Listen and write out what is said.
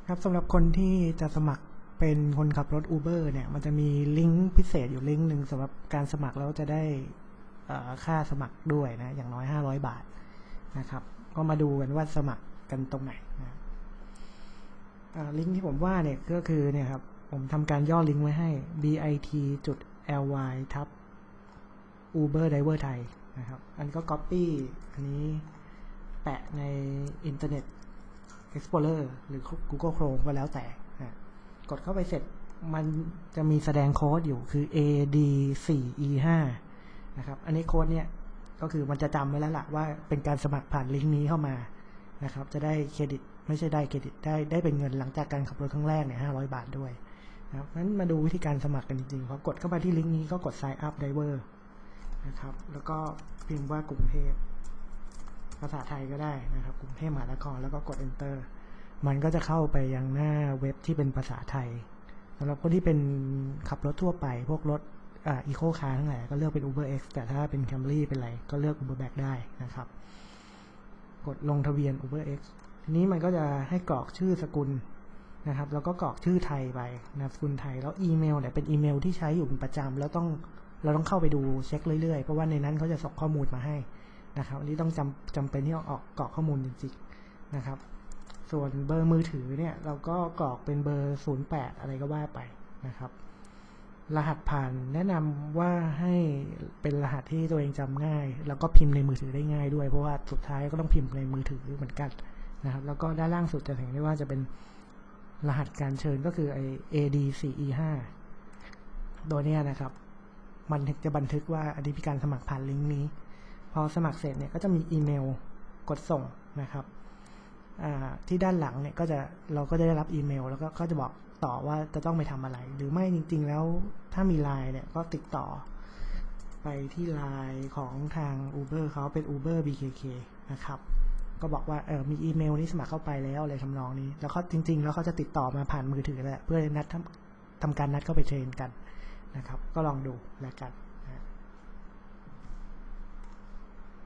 ครับสำหรับคนที่จะสมัครเป็นคนขับรถ Uber เนี่ยมันจะมีลิงก์พิเศษอยู่ลิงก์หนึ่งสำหรับการสมัครแล้วจะได้ค่าสมัครด้วยนะอย่างน้อย500 บาทนะครับก็มาดูกันว่าสมัครกันตรงไหนนะลิงก์ที่ผมว่าเนี่ยก็คือเนี่ยครับผมทำการย่อลิงก์ไว้ให้ bit.ly/Uber Driver Thai นะครับอันนี้ก็ copy อันนี้แปะในอินเทอร์เน็ตExplorer หรือ Google Chrome ก็แล้วแต่กดเข้าไปเสร็จมันจะมีแสดงโค้ดอยู่คือ AD4E5 นะครับอันนี้โค้ดเนี่ยก็คือมันจะจำไว้แล้วล่ะว่าเป็นการสมัครผ่านลิงก์นี้เข้ามานะครับจะได้เครดิตไม่ใช่ได้เครดิตได้เป็นเงินหลังจากการขับรถครั้งแรกเนี่ย500 บาทด้วยนะครับงั้นมาดูวิธีการสมัครกันจริงๆพอกดเข้าไปที่ลิงก์นี้ก็กด Sign Up Driver นะครับแล้วก็พิมพ์ว่ากรุงเทพภาษาไทยก็ได้นะครับกรุงเทพมหานครแล้วก็กด Enter มันก็จะเข้าไปยังหน้าเว็บที่เป็นภาษาไทยสำหรับคนที่เป็นขับรถทั่วไปพวกรถEco Car ทั้งหลายก็เลือกเป็น Uber X แต่ถ้าเป็น Camry เป็นอะไรก็เลือก Uber Black ได้นะครับกดลงทะเบียน Uber X ทีนี้มันก็จะให้กรอกชื่อสกุลนะครับแล้วก็กรอกชื่อไทยไปนามสกุลไทยแล้วอีเมลเนี่ยเป็นอีเมลที่ใช้อยู่เป็นประจำแล้วเราต้องเข้าไปดูเช็คเรื่อยๆเพราะว่าในนั้นเขาจะส่งข้อมูลมาให้นะครับอันนี้ต้องจำเป็นที่ต้องออกกรอกข้อมูลจริงๆนะครับส่วนเบอร์มือถือเนี่ยเราก็กรอกเป็นเบอร์08อะไรก็ว่าไปนะครับรหัสผ่านแนะนำว่าให้เป็นรหัสที่ตัวเองจำง่ายแล้วก็พิมพ์ในมือถือได้ง่ายด้วยเพราะว่าสุดท้ายก็ต้องพิมพ์ในมือถือเหมือนกันนะครับแล้วก็ด้านล่างสุดจะเห็นได้ว่าจะเป็นรหัสการเชิญก็คือไอ้ AD4E5 โดยนี้นะครับมันจะบันทึกว่าอันนี้เป็นการสมัครผ่านลิงก์นี้พอสมัครเสร็จเนี่ยก็จะมีอีเมลกดส่งนะครับที่ด้านหลังเนี่ยเราก็จะได้รับอีเมลแล้วก็จะบอกต่อว่าจะต้องไปทำอะไรหรือไม่จริงๆแล้วถ้ามี LINE เนี่ยก็ติดต่อไปที่ LINE ของทาง Uber เขาเป็น Uber BKK นะครับก็บอกว่ามีอีเมลนี้สมัครเข้าไปแล้วอะไรทำนองนี้แล้วเขาจริงๆแล้วเขาจะติดต่อมาผ่านมือถือแหละเพื่อนัดทำการนัดเข้าไปเทรนกันนะครับก็ลองดูแล้วกัน